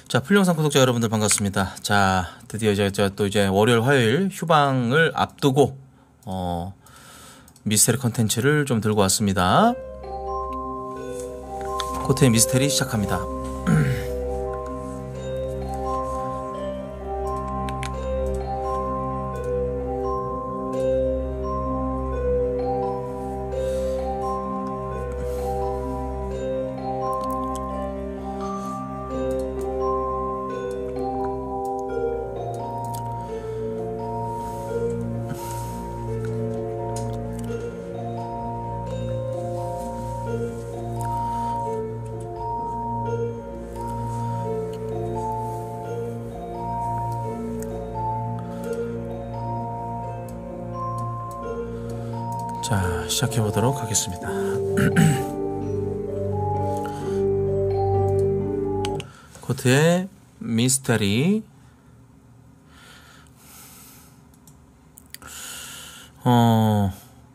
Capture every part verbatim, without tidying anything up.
자, 풀영상 구독자 여러분들 반갑습니다. 자, 드디어 이제 또 이제 월요일, 화요일 휴방을 앞두고 어, 미스테리 컨텐츠를 좀 들고 왔습니다. 코트의 미스테리 시작합니다. 자, 시작해보도록 하겠습니다. 코트의 미스테리. 어,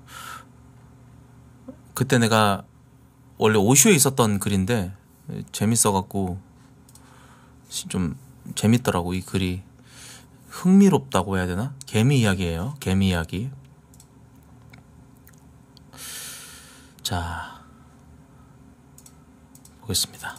그때 내가 원래 오쇼에 있었던 글인데 재밌어갖고 좀 재밌더라고. 이 글이 흥미롭다고 해야 되나? 개미 이야기예요. 개미 이야기. 자, 보겠습니다.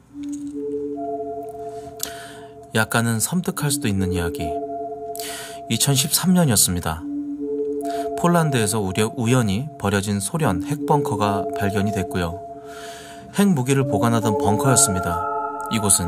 약간은 섬뜩할 수도 있는 이야기. 이천십삼 년이었습니다. 폴란드에서 우연히 버려진 소련 핵벙커가 발견이 됐고요. 핵무기를 보관하던 벙커였습니다. 이곳은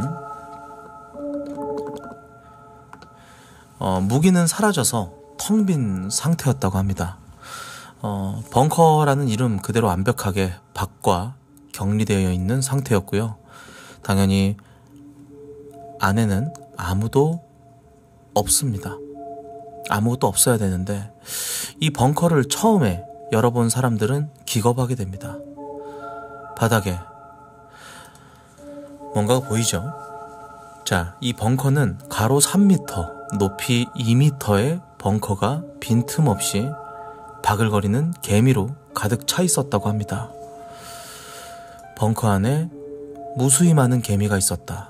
어, 무기는 사라져서 텅 빈 상태였다고 합니다. 어, 벙커라는 이름 그대로 완벽하게 밖과 격리되어 있는 상태였고요. 당연히 안에는 아무도 없습니다. 아무것도 없어야 되는데 이 벙커를 처음에 열어본 사람들은 기겁하게 됩니다. 바닥에 뭔가가 보이죠? 자, 이 벙커는 가로 삼 미터, 높이 이 미터의 벙커가 빈틈없이 바글거리는 개미로 가득 차 있었다고 합니다. 벙커 안에 무수히 많은 개미가 있었다.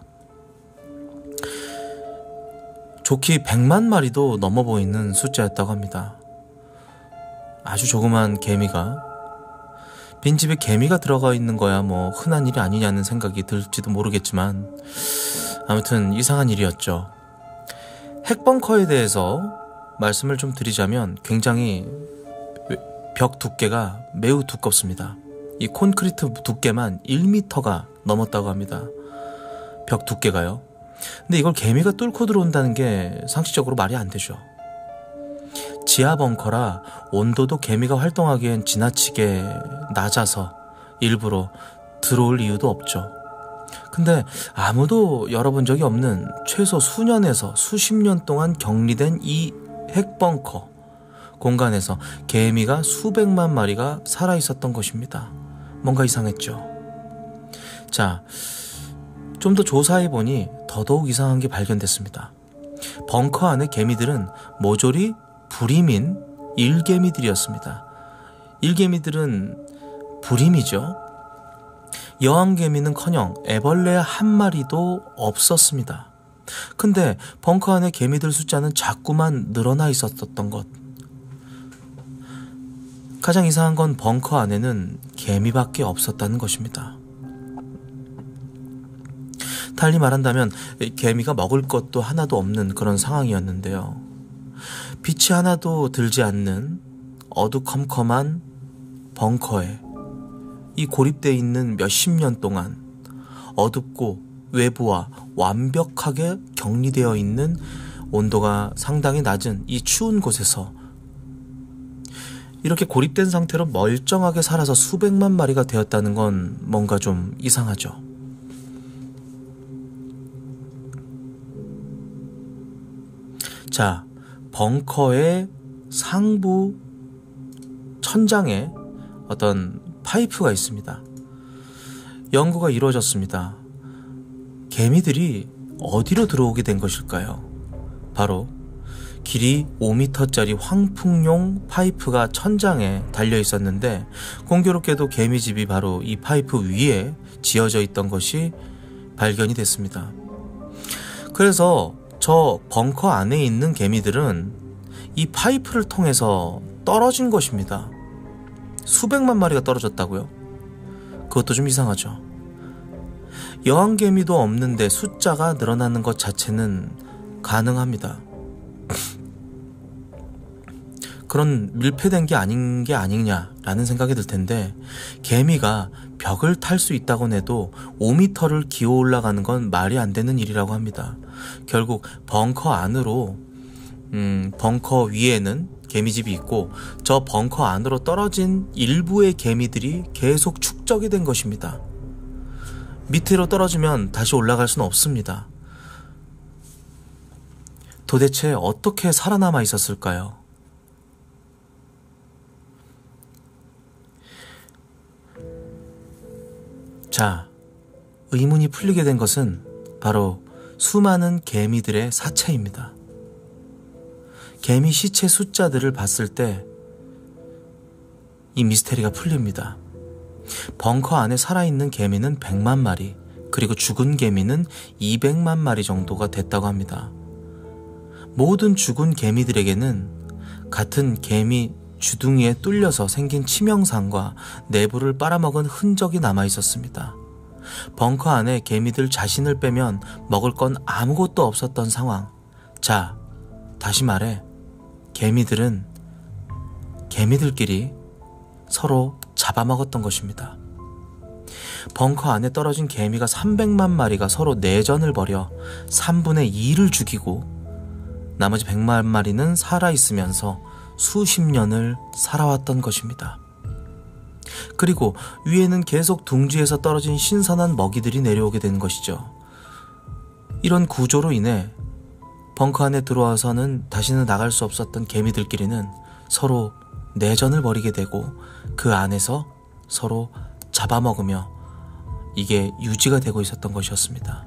좋기 백만 마리도 넘어 보이는 숫자였다고 합니다. 아주 조그만 개미가, 빈집에 개미가 들어가 있는 거야 뭐 흔한 일이 아니냐는 생각이 들지도 모르겠지만 아무튼 이상한 일이었죠. 핵벙커에 대해서 말씀을 좀 드리자면 굉장히 벽 두께가 매우 두껍습니다. 이 콘크리트 두께만 일 미터가 넘었다고 합니다. 벽 두께가요. 근데 이걸 개미가 뚫고 들어온다는 게 상식적으로 말이 안 되죠. 지하 벙커라 온도도 개미가 활동하기엔 지나치게 낮아서 일부러 들어올 이유도 없죠. 근데 아무도 열어본 적이 없는 최소 수년에서 수십 년 동안 격리된 이 핵벙커 공간에서 개미가 수백만 마리가 살아있었던 것입니다. 뭔가 이상했죠. 자, 좀 더 조사해보니 더더욱 이상한 게 발견됐습니다. 벙커 안의 개미들은 모조리 불임인 일개미들이었습니다. 일개미들은 불임이죠. 여왕개미는커녕 애벌레 한 마리도 없었습니다. 근데 벙커 안의 개미들 숫자는 자꾸만 늘어나 있었던 것. 가장 이상한 건 벙커 안에는 개미밖에 없었다는 것입니다. 달리 말한다면 개미가 먹을 것도 하나도 없는 그런 상황이었는데요. 빛이 하나도 들지 않는 어두컴컴한 벙커에 이 고립되어 있는 몇십 년 동안 어둡고 외부와 완벽하게 격리되어 있는 온도가 상당히 낮은 이 추운 곳에서 이렇게 고립된 상태로 멀쩡하게 살아서 수백만 마리가 되었다는 건 뭔가 좀 이상하죠. 자, 벙커의 상부 천장에 어떤 파이프가 있습니다. 연구가 이루어졌습니다. 개미들이 어디로 들어오게 된 것일까요? 바로 길이 오 미터짜리 황풍용 파이프가 천장에 달려 있었는데 공교롭게도 개미집이 바로 이 파이프 위에 지어져 있던 것이 발견이 됐습니다. 그래서 저 벙커 안에 있는 개미들은 이 파이프를 통해서 떨어진 것입니다. 수백만 마리가 떨어졌다고요? 그것도 좀 이상하죠. 여왕개미도 없는데 숫자가 늘어나는 것 자체는 가능합니다. 그런 밀폐된 게 아닌 게 아니냐라는 생각이 들 텐데, 개미가 벽을 탈 수 있다고 해도 오 미터를 기어 올라가는 건 말이 안 되는 일이라고 합니다. 결국 벙커 안으로 음, 벙커 위에는 개미집이 있고 저 벙커 안으로 떨어진 일부의 개미들이 계속 축적이 된 것입니다. 밑으로 떨어지면 다시 올라갈 수는 없습니다. 도대체 어떻게 살아남아 있었을까요? 자, 의문이 풀리게 된 것은 바로 수많은 개미들의 사체입니다. 개미 시체 숫자들을 봤을 때 이 미스테리가 풀립니다. 벙커 안에 살아있는 개미는 백만 마리, 그리고 죽은 개미는 이백만 마리 정도가 됐다고 합니다. 모든 죽은 개미들에게는 같은 개미 주둥이에 뚫려서 생긴 치명상과 내부를 빨아먹은 흔적이 남아있었습니다. 벙커 안에 개미들 자신을 빼면 먹을 건 아무것도 없었던 상황. 자, 다시 말해 개미들은 개미들끼리 서로 잡아먹었던 것입니다. 벙커 안에 떨어진 개미가 삼백만 마리가 서로 내전을 벌여 삼분의 이를 죽이고 나머지 백만 마리는 살아있으면서 수십 년을 살아왔던 것입니다. 그리고 위에는 계속 둥지에서 떨어진 신선한 먹이들이 내려오게 된 것이죠. 이런 구조로 인해 벙커 안에 들어와서는 다시는 나갈 수 없었던 개미들끼리는 서로 내전을 벌이게 되고 그 안에서 서로 잡아먹으며 이게 유지가 되고 있었던 것이었습니다.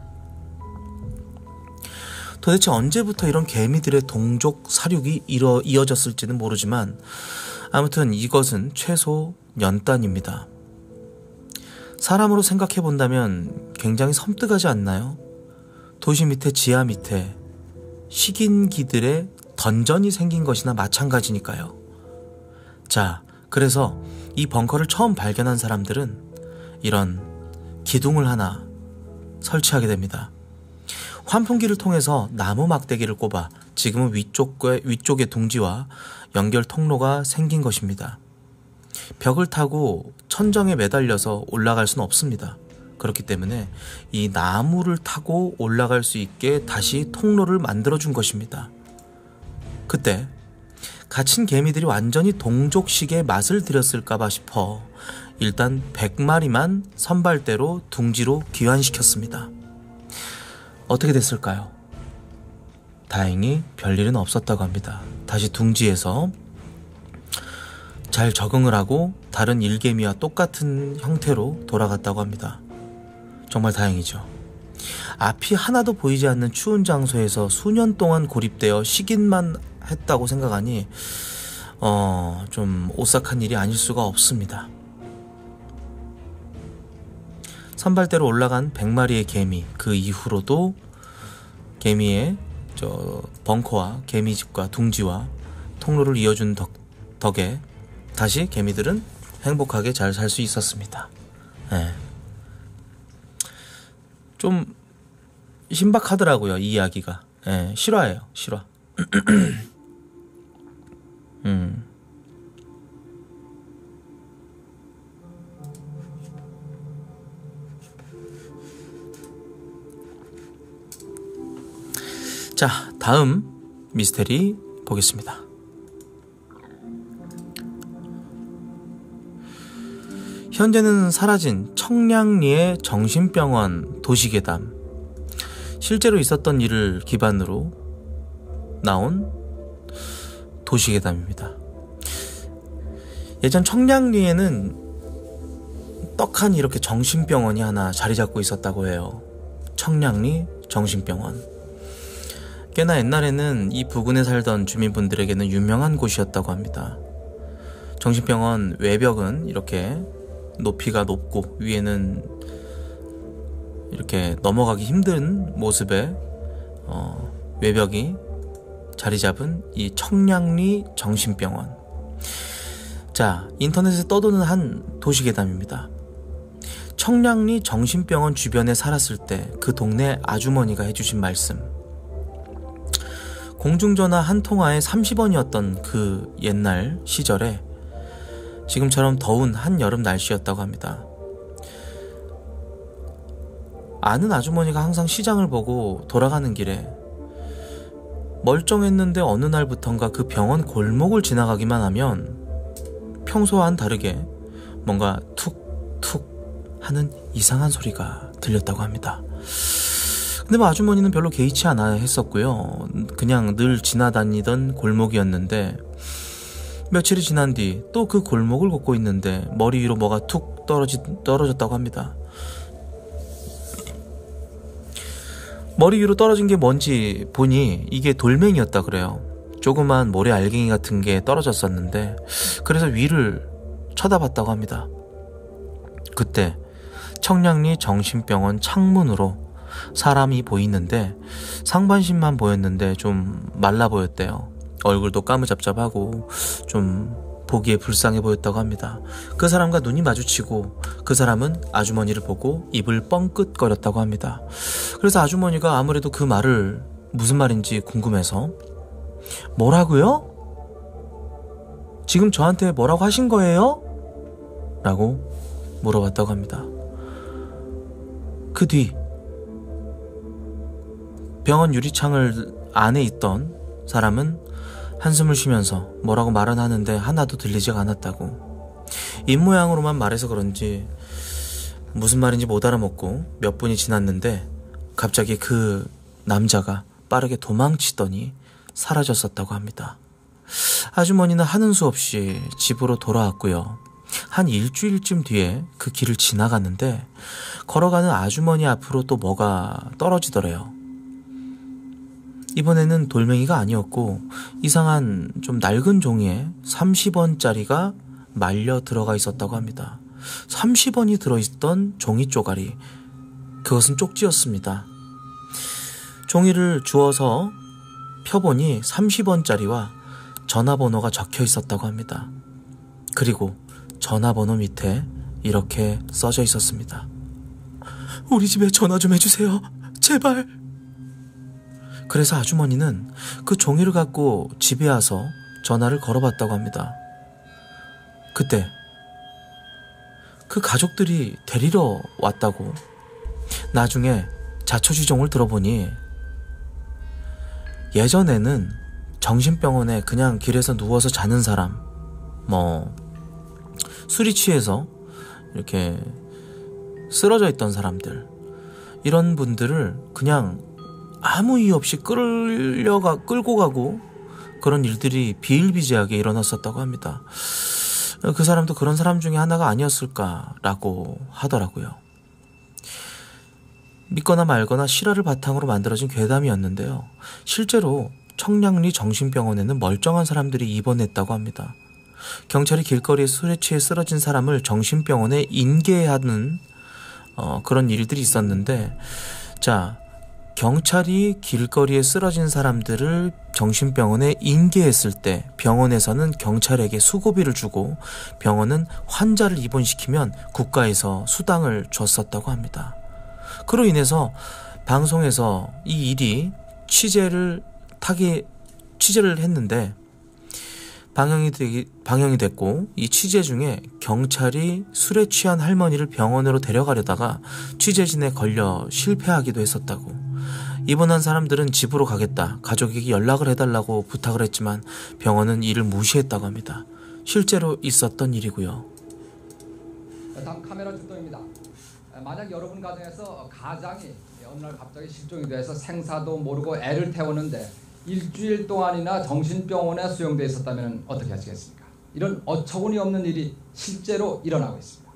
도대체 언제부터 이런 개미들의 동족 사육이 이어, 이어졌을지는 모르지만 아무튼 이것은 최소 연단입니다. 사람으로 생각해 본다면 굉장히 섬뜩하지 않나요? 도시 밑에 지하 밑에 식인기들의 던전이 생긴 것이나 마찬가지니까요. 자, 그래서 이 벙커를 처음 발견한 사람들은 이런 기둥을 하나 설치하게 됩니다. 환풍기를 통해서 나무 막대기를 꼽아 지금은 위쪽에, 위쪽의 둥지와 연결 통로가 생긴 것입니다. 벽을 타고 천정에 매달려서 올라갈 수는 없습니다. 그렇기 때문에 이 나무를 타고 올라갈 수 있게 다시 통로를 만들어준 것입니다. 그때 갇힌 개미들이 완전히 동족식의 맛을 들였을까봐 싶어 일단 백 마리만 선발대로 둥지로 귀환시켰습니다. 어떻게 됐을까요? 다행히 별일은 없었다고 합니다. 다시 둥지에서 잘 적응을 하고 다른 일개미와 똑같은 형태로 돌아갔다고 합니다. 정말 다행이죠. 앞이 하나도 보이지 않는 추운 장소에서 수년 동안 고립되어 식인만 했다고 생각하니 어, 좀 오싹한 일이 아닐 수가 없습니다. 선발대로 올라간 백 마리의 개미, 그 이후로도 개미의 저 벙커와 개미집과 둥지와 통로를 이어준 덕, 덕에 다시 개미들은 행복하게 잘 살 수 있었습니다. 네. 좀 신박하더라고요, 이 이야기가. 네, 실화예요, 실화. 음. 자, 다음 미스테리 보겠습니다. 현재는 사라진 청량리의 정신병원 도시괴담, 실제로 있었던 일을 기반으로 나온 도시괴담입니다. 예전 청량리에는 떡하니 이렇게 정신병원이 하나 자리 잡고 있었다고 해요. 청량리 정신병원. 꽤나 옛날에는 이 부근에 살던 주민분들에게는 유명한 곳이었다고 합니다. 정신병원 외벽은 이렇게 높이가 높고 위에는 이렇게 넘어가기 힘든 모습의 어, 외벽이 자리 잡은 이 청량리 정신병원. 자, 인터넷에 떠도는 한 도시괴담입니다. 청량리 정신병원 주변에 살았을 때 그 동네 아주머니가 해주신 말씀. 공중전화 한 통화에 삼십 원이었던 그 옛날 시절에 지금처럼 더운 한여름 날씨였다고 합니다. 아는 아주머니가 항상 시장을 보고 돌아가는 길에 멀쩡했는데 어느 날부턴가 그 병원 골목을 지나가기만 하면 평소와는 다르게 뭔가 툭툭 하는 이상한 소리가 들렸다고 합니다. 근데 뭐 아주머니는 별로 개의치 않아 했었고요. 그냥 늘 지나다니던 골목이었는데 며칠이 지난 뒤 또 그 골목을 걷고 있는데 머리 위로 뭐가 툭 떨어지, 떨어졌다고 합니다. 머리 위로 떨어진 게 뭔지 보니 이게 돌멩이였다 그래요. 조그만 모래 알갱이 같은 게 떨어졌었는데 그래서 위를 쳐다봤다고 합니다. 그때 청량리 정신병원 창문으로 사람이 보이는데 상반신만 보였는데 좀 말라 보였대요. 얼굴도 까무잡잡하고 좀 보기에 불쌍해 보였다고 합니다. 그 사람과 눈이 마주치고 그 사람은 아주머니를 보고 입을 뻥끗거렸다고 합니다. 그래서 아주머니가 아무래도 그 말을 무슨 말인지 궁금해서 뭐라고요? 지금 저한테 뭐라고 하신 거예요? 라고 물어봤다고 합니다. 그 뒤 병원 유리창을 안에 있던 사람은 한숨을 쉬면서 뭐라고 말은 하는데 하나도 들리지가 않았다고. 입모양으로만 말해서 그런지 무슨 말인지 못 알아먹고 몇 분이 지났는데 갑자기 그 남자가 빠르게 도망치더니 사라졌었다고 합니다. 아주머니는 하는 수 없이 집으로 돌아왔고요. 한 일주일쯤 뒤에 그 길을 지나갔는데 걸어가는 아주머니 앞으로 또 뭐가 떨어지더래요. 이번에는 돌멩이가 아니었고 이상한 좀 낡은 종이에 삼십 원짜리가 말려 들어가 있었다고 합니다. 삼십 원이 들어있던 종이 쪼가리, 그것은 쪽지였습니다. 종이를 주워서 펴보니 삼십 원짜리와 전화번호가 적혀 있었다고 합니다. 그리고 전화번호 밑에 이렇게 써져 있었습니다. 우리 집에 전화 좀 해주세요. 제발. 그래서 아주머니는 그 종이를 갖고 집에 와서 전화를 걸어봤다고 합니다. 그때 그 가족들이 데리러 왔다고. 나중에 자초지종을 들어보니 예전에는 정신병원에 그냥 길에서 누워서 자는 사람, 뭐 술이 취해서 이렇게 쓰러져 있던 사람들, 이런 분들을 그냥 아무 이유 없이 끌려가, 끌고 가고 그런 일들이 비일비재하게 일어났었다고 합니다. 그 사람도 그런 사람 중에 하나가 아니었을까라고 하더라고요. 믿거나 말거나 실화를 바탕으로 만들어진 괴담이었는데요. 실제로 청량리 정신병원에는 멀쩡한 사람들이 입원했다고 합니다. 경찰이 길거리에 술에 취해 쓰러진 사람을 정신병원에 인계하는 어, 그런 일들이 있었는데, 자, 경찰이 길거리에 쓰러진 사람들을 정신병원에 인계했을 때 병원에서는 경찰에게 수고비를 주고 병원은 환자를 입원시키면 국가에서 수당을 줬었다고 합니다. 그로 인해서 방송에서 이 일이 취재를 타기 취재를 했는데 방영이 되기 방영이 됐고, 이 취재 중에 경찰이 술에 취한 할머니를 병원으로 데려가려다가 취재진에 걸려 실패하기도 했었다고. 입원한 사람들은 집으로 가겠다, 가족에게 연락을 해달라고 부탁을 했지만 병원은 이를 무시했다고 합니다. 실제로 있었던 일이고요. 다음 카메라 출동입니다. 만약 여러분 가정에서 가장이 어느 날 갑자기 실종이 돼서 생사도 모르고 애를 태우는데 일주일 동안이나 정신병원에 수용돼 있었다면 어떻게 하시겠습니까? 이런 어처구니 없는 일이 실제로 일어나고 있습니다.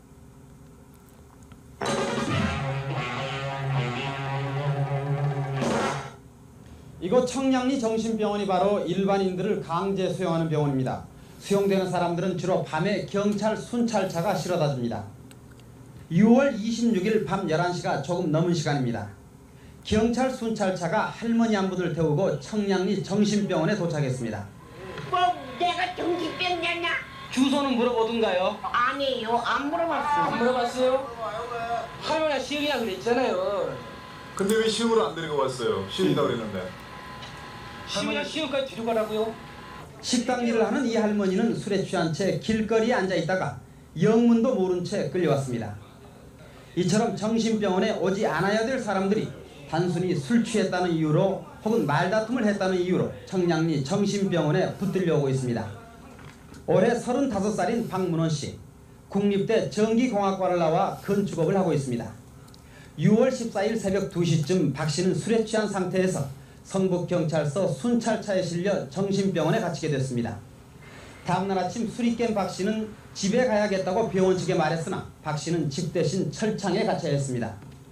이곳 청량리 정신병원이 바로 일반인들을 강제 수용하는 병원입니다. 수용되는 사람들은 주로 밤에 경찰 순찰차가 실어다 줍니다. 유월 이십육일 밤 열한 시가 조금 넘은 시간입니다. 경찰 순찰차가 할머니 한 분을 태우고 청량리 정신병원에 도착했습니다. 뭐 내가 정신병자냐? 주소는 물어보던가요? 아니에요. 안 물어봤어요. 안 물어봤어요? 할머니가 시흥이라 그랬잖아요. 근데 왜 시흥으로 안 데리고 왔어요? 시흥이다 그랬는데. 시흥이랑 시흥까지 데려가라고요? 식당 일을 하는 이 할머니는 술에 취한 채 길거리에 앉아있다가 영문도 모른 채 끌려왔습니다. 이처럼 정신병원에 오지 않아야 될 사람들이 단순히 술 취했다는 이유로 혹은 말다툼을 했다는 이유로 청량리 정신병원에 붙들려오고 있습니다. 올해 서른다섯 살인 박문원 씨, 국립대 전기공학과를 나와 건축업을 하고 있습니다. 유월 십사일 새벽 두 시쯤 박 씨는 술에 취한 상태에서 성북경찰서 순찰차에 실려 정신병원에 갇히게 됐습니다. 다음날 아침 술이 깬 박 씨는 집에 가야겠다고 병원 측에 말했으나 박 씨는 집 대신 철창에 갇혀야 했습니다.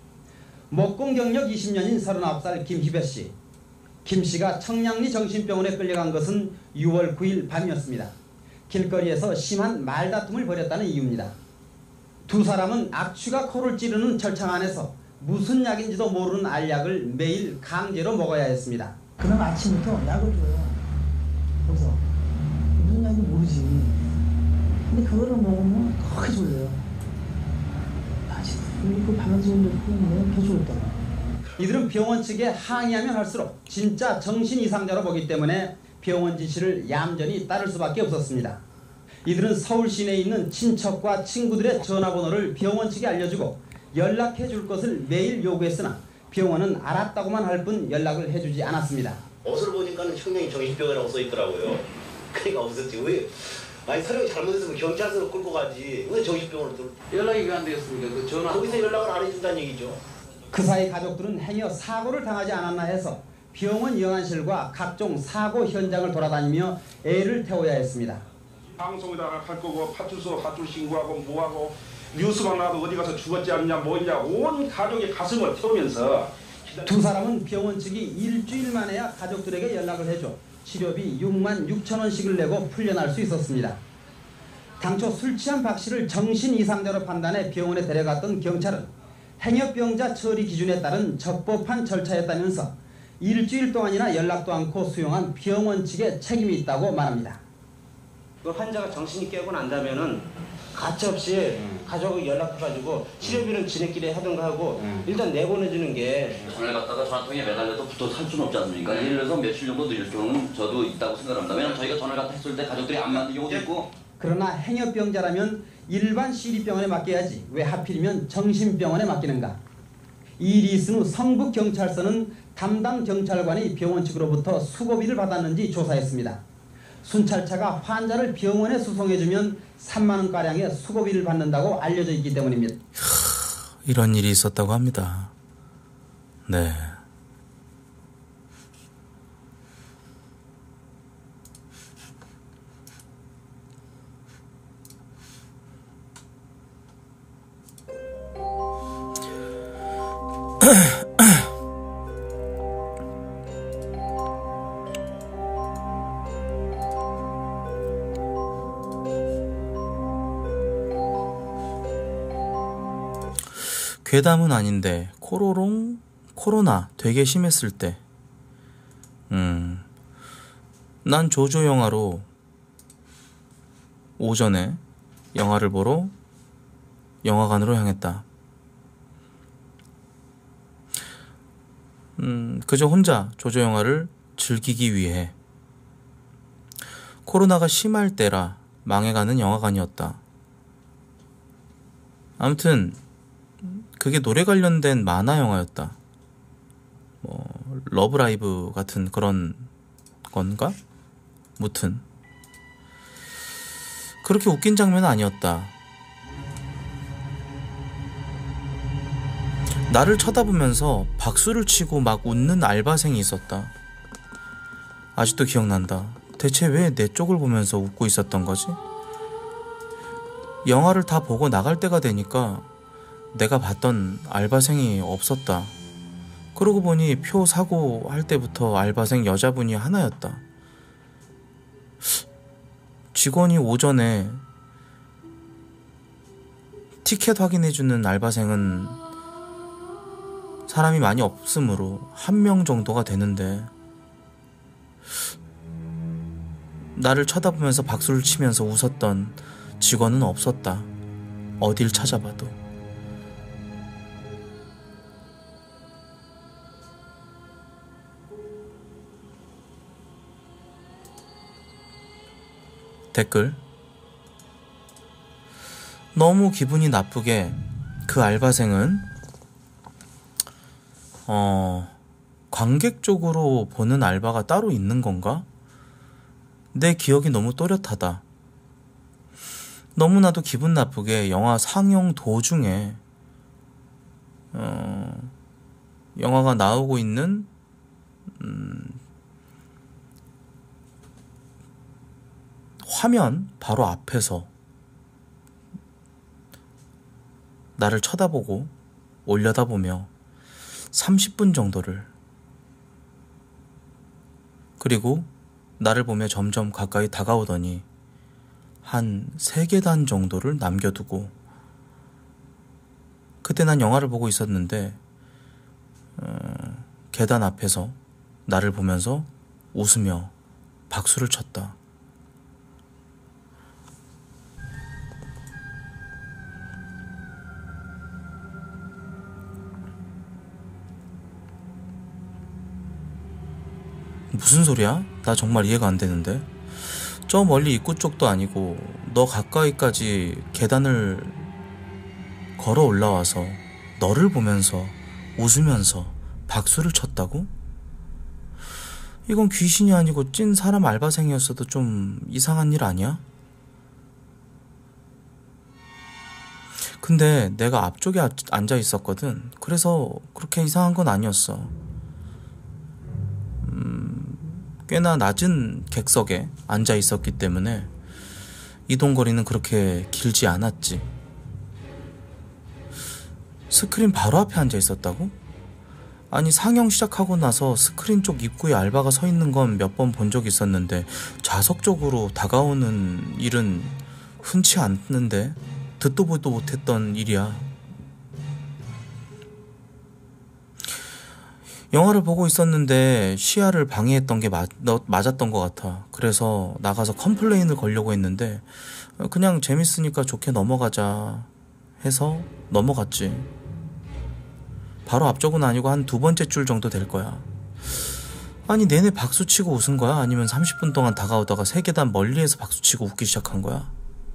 목공 경력 이십 년인 서른아홉 살 김희배 씨. 김 씨가 청량리 정신병원에 끌려간 것은 유월 구일 밤이었습니다. 길거리에서 심한 말다툼을 벌였다는 이유입니다. 두 사람은 악취가 코를 찌르는 철창 안에서 무슨 약인지도 모르는 알약을 매일 강제로 먹어야 했습니다. 그날 아침부터 약을 줘요. 거기서 무슨 약인지 모르지. 근데 그거를 먹으면 그렇게 졸려요. 다시 그 밤에 졸리고 계속 졸다가. 이들은 병원 측에 항의하면 할수록 진짜 정신 이상자로 보기 때문에 병원 지시를 얌전히 따를 수밖에 없었습니다. 이들은 서울 시내에 있는 친척과 친구들의 전화번호를 병원 측에 알려주고 연락해 줄 것을 매일 요구했으나 병원은 알았다고만 할 뿐 연락을 해주지 않았습니다. 옷을 보니까는 청량리 정신병원이라고 써있더라고요. 그러니까 없었지. 왜? 아니 사령이 잘못했으면 경찰서로 끌고 가지. 왜 정신병원으로 들... 연락이 왜 안 되겠습니까? 그 전화 거기서 연락을 안 해준다는 얘기죠. 그 사이 가족들은 행여 사고를 당하지 않았나 해서 병원 영안실과 각종 사고 현장을 돌아다니며 애를 태워야 했습니다. 방송에다가 할 거고 파출소 가출 신고하고 뭐하고 뉴스만 나도 어디 가서 죽었지 않냐 뭐냐 온 가족의 가슴을 태우면서 두 사람은 병원 측이 일주일 만에야 가족들에게 연락을 해줘 치료비 육만 육천 원씩을 내고 풀려날 수 있었습니다. 당초 술 취한 박 씨를 정신 이상자로 판단해 병원에 데려갔던 경찰은 행여병자 처리 기준에 따른 적법한 절차였다면서 일주일 동안이나 연락도 않고 수용한 병원 측에 책임이 있다고 말합니다. 그 환자가 정신이 깨고 난다면은 가차없이 음. 가족을 연락해가지고 치료비는 지네끼리 하든가 하고 음. 일단 내보내주는 게. 전화를 갖다가 전화통에 매달려서 붙어 살 수는 없지 않습니까? 네. 예를 들어서 며칠 정도 늦을 경우는 저도 있다고 생각합니다. 왜냐하면 저희가 전화를 갖다 했을 때 가족들이 안 맞는 경우도 있고. 그러나 행여병자라면 일반 시립병원에 맡겨야지 왜 하필이면 정신병원에 맡기는가. 이 일이 있은 후 성북경찰서는 담당 경찰관이 병원 측으로부터 수고비를 받았는지 조사했습니다. 순찰차가 환자를 병원에 수송해주면 삼만 원가량의 수고비를 받는다고 알려져 있기 때문입니다. 이런 일이 있었다고 합니다. 네. 괴담은 아닌데 코로롱 코로나 되게 심했을 때 음, 난 조조 영화로 오전에 영화를 보러 영화관으로 향했다. 음, 그저 혼자 조조 영화를 즐기기 위해. 코로나가 심할 때라 망해가는 영화관이었다. 아무튼 그게 노래 관련된 만화 영화였다. 뭐 러브라이브 같은 그런 건가? 무튼 그렇게 웃긴 장면은 아니었다. 나를 쳐다보면서 박수를 치고 막 웃는 알바생이 있었다. 아직도 기억난다. 대체 왜 내 쪽을 보면서 웃고 있었던 거지? 영화를 다 보고 나갈 때가 되니까 내가 봤던 알바생이 없었다. 그러고 보니 표 사고 할 때부터 알바생 여자분이 하나였다. 직원이 오전에 티켓 확인해주는 알바생은 사람이 많이 없으므로 한 명 정도가 되는데 나를 쳐다보면서 박수를 치면서 웃었던 직원은 없었다. 어딜 찾아봐도. 댓글: 너무 기분이 나쁘게 그 알바생은 어... 관객 쪽으로 보는 알바가 따로 있는 건가? 내 기억이 너무 또렷하다. 너무나도 기분 나쁘게 영화 상영 도중에 어... 영화가 나오고 있는 음... 화면 바로 앞에서 나를 쳐다보고 올려다보며 삼십 분 정도를, 그리고 나를 보며 점점 가까이 다가오더니 한 세 계단 정도를 남겨두고, 그때 난 영화를 보고 있었는데 어, 계단 앞에서 나를 보면서 웃으며 박수를 쳤다. 무슨 소리야? 나 정말 이해가 안 되는데. 저 멀리 입구 쪽도 아니고 너 가까이까지 계단을 걸어 올라와서 너를 보면서 웃으면서 박수를 쳤다고? 이건 귀신이 아니고 찐 사람 알바생이었어도 좀 이상한 일 아니야? 근데 내가 앞쪽에 앉아 있었거든. 그래서 그렇게 이상한 건 아니었어. 꽤나 낮은 객석에 앉아 있었기 때문에 이동거리는 그렇게 길지 않았지. 스크린 바로 앞에 앉아 있었다고? 아니, 상영 시작하고 나서 스크린 쪽 입구에 알바가 서 있는 건 몇 번 본 적 있었는데 좌석 쪽으로 다가오는 일은 흔치 않는데, 듣도 보도 못했던 일이야. 영화를 보고 있었는데 시야를 방해했던 게 맞, 맞았던 것 같아. 그래서 나가서 컴플레인을 걸려고 했는데 그냥 재밌으니까 좋게 넘어가자 해서 넘어갔지. 바로 앞쪽은 아니고 한 두 번째 줄 정도 될 거야. 아니, 내내 박수치고 웃은 거야? 아니면 삼십 분 동안 다가오다가 세 계단 멀리에서 박수치고 웃기 시작한 거야?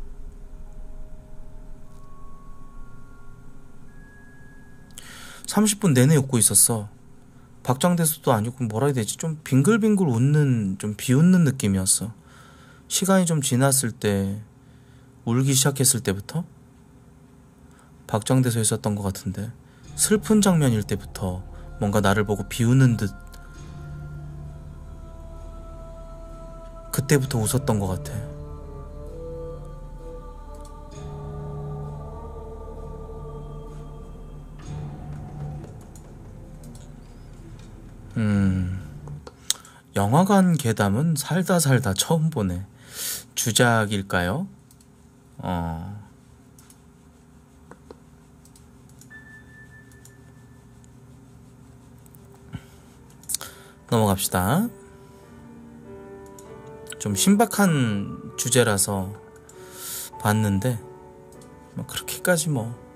삼십 분 내내 웃고 있었어. 박장대소도 아니고 뭐라 해야 되지? 좀 빙글빙글 웃는, 좀 비웃는 느낌이었어. 시간이 좀 지났을 때, 울기 시작했을 때부터 박장대소에 있었던 것 같은데, 슬픈 장면일 때부터 뭔가 나를 보고 비웃는 듯 그때부터 웃었던 것 같아. 음, 영화관 괴담은 살다 살다 처음 보네. 주작일까요? 어... 넘어갑시다. 좀 신박한 주제라서 봤는데 뭐 그렇게까지 뭐